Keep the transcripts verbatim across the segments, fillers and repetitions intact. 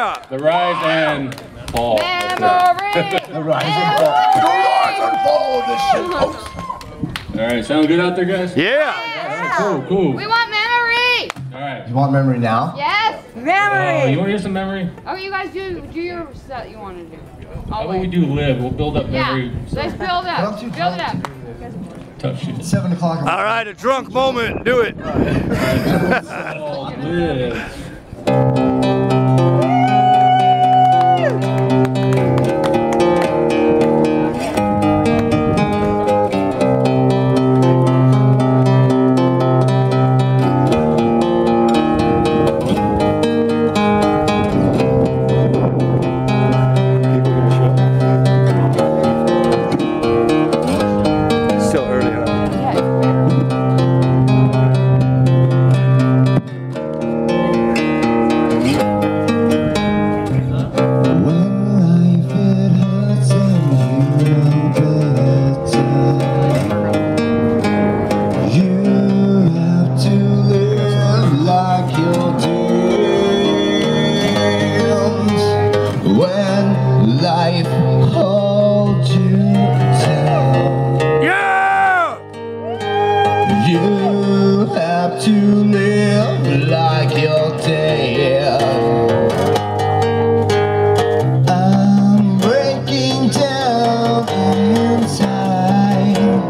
Yeah! The rise and fall. Memory! The rise and fall. The rise and fall of the shitpost. All right, sound good out there, guys? Yeah! Yeah. Cool, cool. We want memory! All right. You want memory now? Yes! Oh, Memory! you want to hear some memory? Oh, you guys do do your set you want to do. How I'll about we wait. do live? We'll build up Yeah, memory. let's build up. Come to Build it up. Tough shit. It's seven o'clock. All right, a drunk moment. Do it. Oh, live. Still early on. Life holds you down. Yeah! You have to live like you're dead. I'm breaking down inside.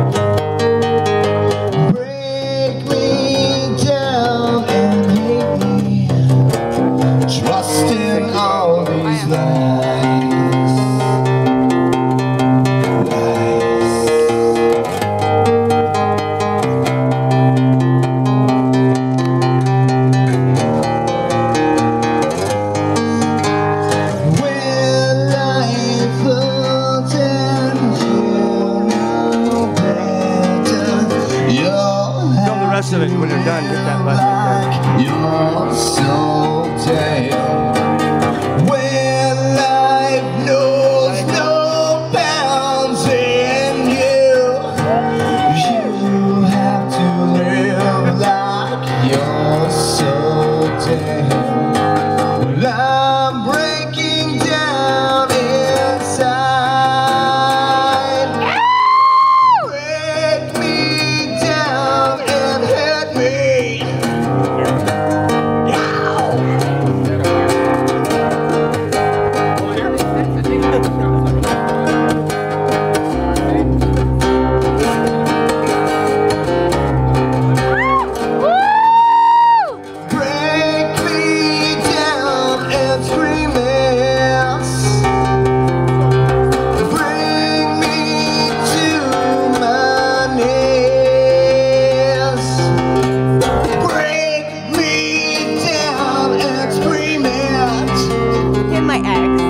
Break me down and hate me. Trusting all these lies. Of it when you're done, hit that button right You're so damn. When life knows no bounds in you, you have to live like you're so damn. Well, I'm breaking down inside. Break me down and hurt me. Break me down and scream it. Bring me to my knees. Break me down and scream it. Hit my ex.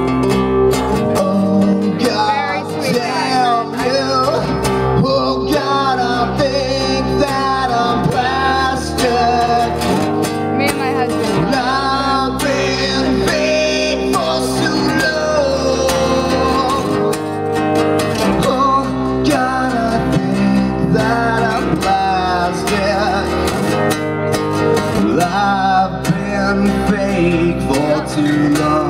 Oh God, Very sweet damn you. Oh God, I think that I'm plastic. Me and my husband. I've been faithful so long. Oh God, I think that I'm plastic. I've been fake for too long.